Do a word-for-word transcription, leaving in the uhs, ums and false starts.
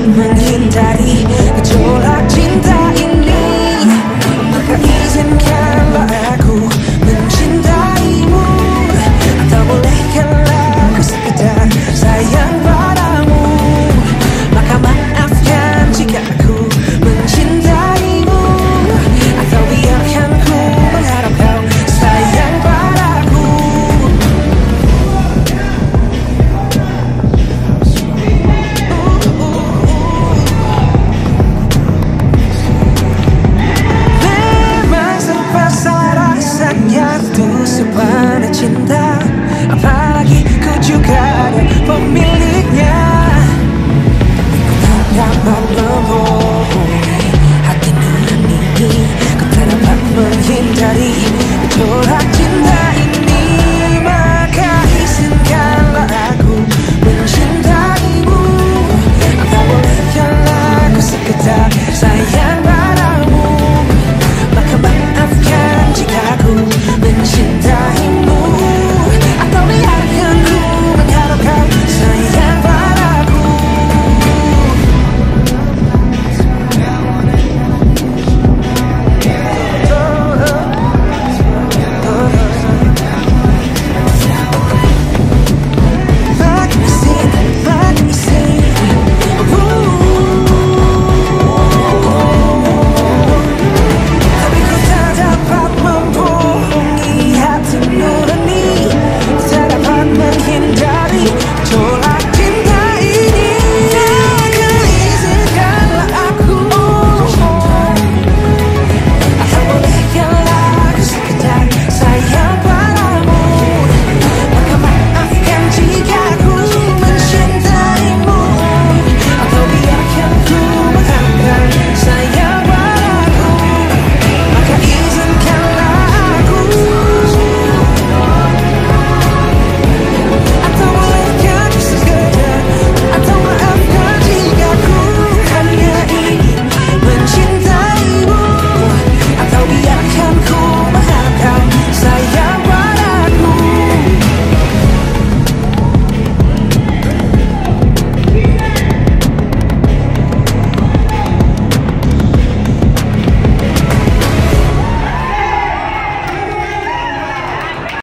menghindari gejolak cinta ini. Maka izinkanlah aku mencintaimu, atau bolehkanlah aku sekedar sayang padamu. Maka maafkan jika aku mencintaimu, atau biarkan ku mengharap kau sayang padaku. Memang serba salah rasanya tuh sebuah cinta, apalagi ku juga ada pemiliknya. Tak dapat membohongi hati nurani, ku tak dapat menghindari gejolak